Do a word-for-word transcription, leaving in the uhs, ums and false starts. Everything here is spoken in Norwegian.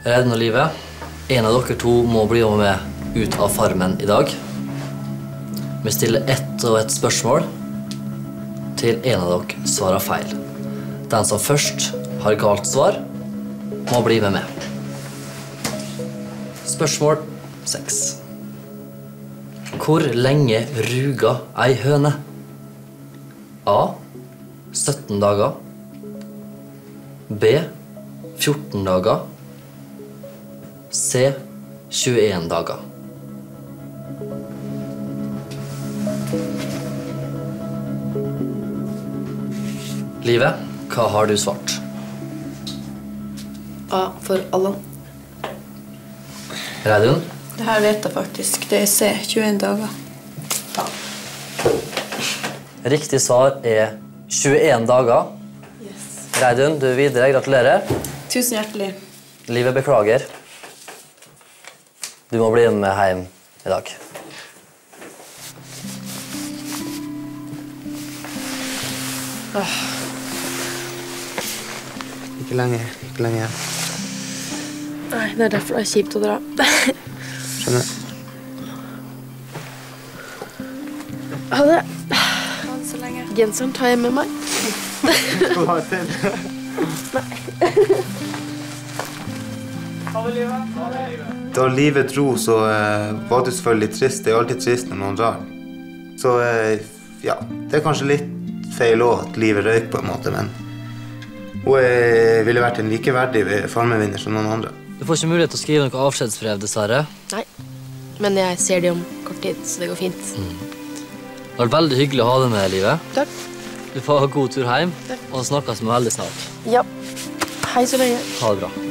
Reidun og Live, en av dere to må bli med ut av farmen i dag. Vi stiller ett og ett spørsmål til en av dere svarer feil. Den som først har galt svar, må bli med med. Spørsmål seks. Hvor lenge ruger ei høne? A. sytten dager. B. fjorten dager. C. tjueen dager. Live, hva har du svart? A for Allan. Reidun? Det her vet jeg faktisk. Det er C, tjueen dager. Riktig svar er tjueen dager. Yes. Reidun, du er videre. Gratulerer. Tusen hjertelig. Live, beklager. Du må bli med hjem i dag. Åh. Ikke lenge, ikke lenge. Nei, det er derfor det er kjipt å dra. Skjønner. Ha det. Ha det så lenge. Genseren tar jeg med meg. Skal du ha et til? Nei. Ha det, Live. Da Live dro, så uh, var det selvfølgelig litt trist. Det er alltid trist når noen drar. Så uh, ja, det er kanskje litt feil også at Live røyk på en måte, men hun uh, ville vært en likeverdig farmevinner som noen andre. Du får ikke mulighet til å skrive noe avskjedsbrev, dessverre. Nei, men jeg ser det om kort tid, så det går fint. Mm. Det har vært veldig hyggelig å ha deg med, Live. Takk. Du får ha god tur hjem, Takk. og snakkes med veldig snart. Ja. Hei så lenge. Ha det bra.